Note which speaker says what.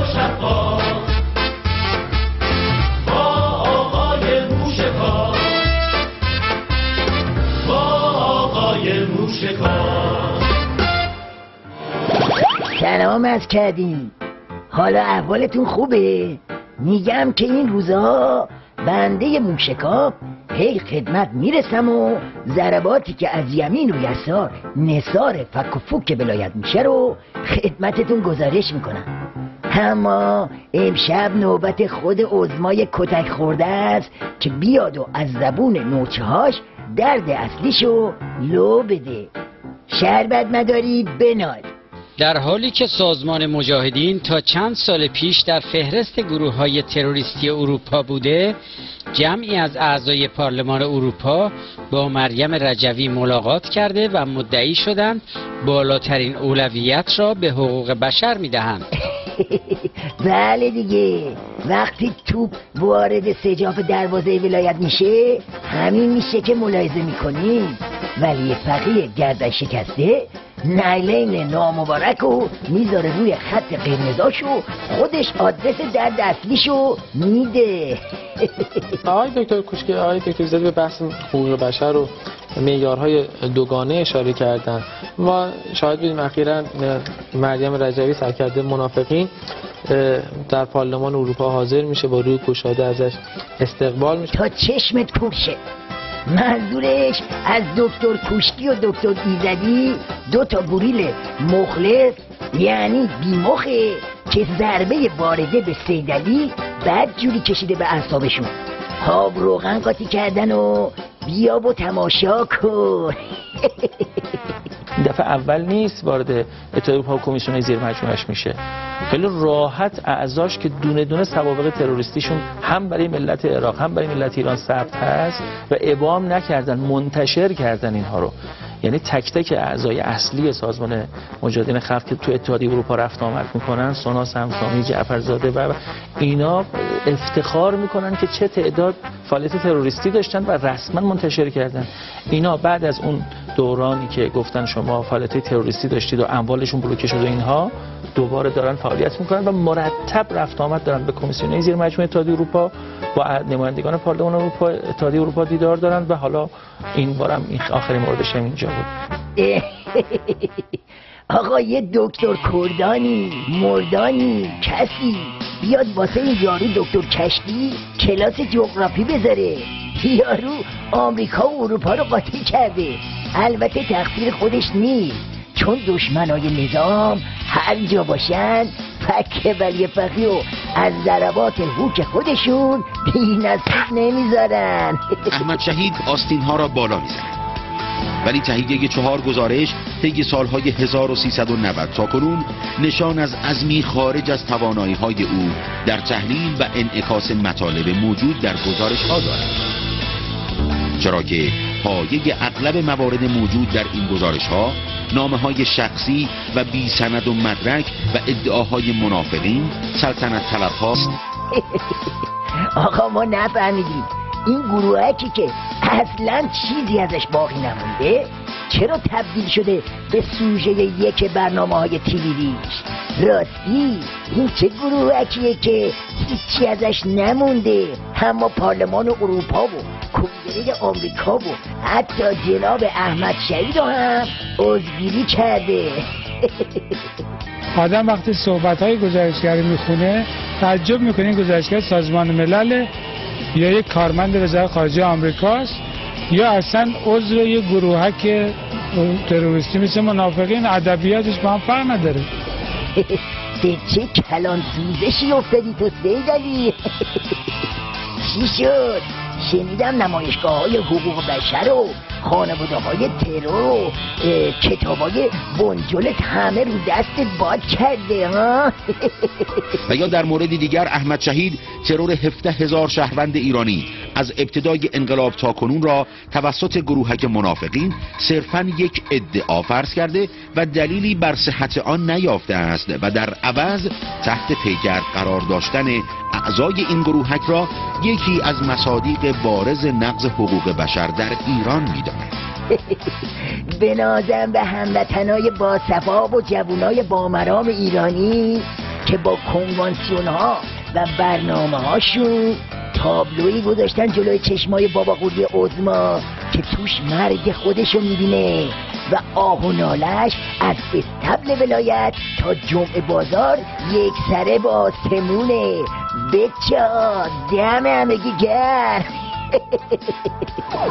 Speaker 1: شفاف با آقای موشکار، با آقای موشکار.
Speaker 2: سلام عرض کردیم، حالا احوالتون خوبه؟ میگم که این روزها بنده موشکاف هی خدمت میرسم و ضرباتی که از یمین و یسار نثار فک و فوک ولایت میشه رو خدمتتون گزارش میکنم. اما امشب نوبت خود عظمای کتک خورده است که بیاد و از زبون نوچهاش درد اصلیشو لو بده. شربت مداری بنال.
Speaker 3: در حالی که سازمان مجاهدین تا چند سال پیش در فهرست گروه‌های تروریستی اروپا بوده، جمعی از اعضای پارلمان اروپا با مریم رجوی ملاقات کرده و مدعی شدند بالاترین اولویت را به حقوق بشر می‌دهند.
Speaker 2: بله دیگه، وقتی توپ وارد سجاف دروازه ولایت میشه همین میشه که ملاحظه میکنیم. ولی فقیه گردن شکسته نعلین نامبارک رو میذاره روی خط قرمزاشو، خودش آدرس درد اصلیشو میده.
Speaker 4: آقای دکتر کوشکی، آقای دکتر زیاد به بحث حقوق بشر و معیارهای دوگانه اشاره کردن. ما شاهد بودیم اخیراً مریم رجوی سرکرده منافقین در پارلمان اروپا حاضر میشه، با روی گشاده ازش استقبال میشه.
Speaker 2: تا چشمت کوشه. منظورش از دکتر کوشکی و دکتر ایزدی دو تا گوریل مخلص یعنی بیمخه که ضربه وارده به سیدعلی بد جوری کشیده به اعصابشون، آب روغن قاطی کردن و بیا و تماشا کن.
Speaker 5: این دفعه اول نیست وارد اتحادیه اروپا و کمیسیون زیر مجموعش میشه. خیلی راحت اعضاش که دونه دونه سوابق تروریستیشون هم برای ملت عراق هم برای ملت ایران ثبت هست و ابهام نکردن، منتشر کردن اینها رو. یعنی تک تک اعضای اصلی سازمان مجاهدین خلق که تو اتحادیه اروپا رفت آمد میکنن، سونا سمسامی، جعفرزاده و اینا افتخار میکنن که چه تعداد فعالیت تروریستی داشتن و رسما منتشر کردن. اینا بعد از اون دورانی که گفتن شما فعالیت تروریستی داشتید و اموالشون بلوکه شد و اینها، دوباره دارن فعالیت میکنن و مرتب رفت آمد دارن به کمیسیون زیر مجموعه اتحادیه اروپا با نمایندگان پارلمان اروپا اتحادیه اروپا دیدار دارن و حالا این بارم این آخرین موردش هم اینجا بود.
Speaker 2: آقا یه دکتر کردانی مردانی کسی بیاد واسه این یارو دکتر کشتی کلاس جغرافی بذاره. یارو آمریکا و اروپا رو قاطی کرده. البته تقصیر خودش نیست، چون دشمنای نظام هر جا باشن فک ولی فقی و از ضربات هوک خودشون بی نصیب نمیذارن.
Speaker 6: احمد شهید آستین ها را بالا میزند، ولی تهیه 4 گزارش طی سالهای 1390 تا کنون نشان از عزمی خارج از توانایی های او در تحلیل و انعکاس مطالب موجود در گزارش ها دارد، چرا که پایه اغلب موارد موجود در این گزارش ها نامه های شخصی و بی سند و مدرک و ادعاهای منافقین، سلطنت طلب هاست.
Speaker 2: آقا ما نفهمیدیم این گروهکی که اصلا چیزی ازش باقی نمونده چرا تبدیل شده به سوژه یک برنامه های تیویش؟ راستی این چه گروهکیه که هیچی ازش نمونده، اما پارلمان اروپا و کنگره آمریکا و حتی جناب احمد شهید رو هم عضوگیری کرده؟
Speaker 7: آدم وقتی صحبت‌های گزارشگر میخونه تعجب میکنه این گزارشگر سازمان ملل یا یک کارمند وزارت خارجه آمریکاست یا اصلا عضو یک گروهک تروریستی مثل منافقین. ادبیاتش با هم فرق نداره.
Speaker 2: به چه کلان سوزشی افتادی تو سیدعلی؟ چی شد؟ شنیدم نمایشگاه‌های حقوق بشر و خانواده‌های ترور و کتابای بنجلت همه رو دستت باد کرده ها؟
Speaker 6: و یا در مورد دیگر احمد شهید ترور 17,000 شهروند ایرانی از ابتدای انقلاب تا کنون را توسط گروهک منافقین صرفاً یک ادعا فرض کرده و دلیلی بر صحت آن نیافته است و در عوض تحت پیگرد قرار داشتن اعضای این گروهک را یکی از مصادیق بارز نقض حقوق بشر در ایران می‌داند.
Speaker 2: بنازم به هموطنای باصفا و جوانای بامرام ایرانی که با کنوانسیون ها و برنامه هاشون تابلویی گذاشتن جلوی چشمای بابا قولی عظما که توش مرگ خودشو میبینه و آه و نالش از استبل ولایت تا جمعه بازار یک سره با آسمونه. بچه ها دم همگی گرم.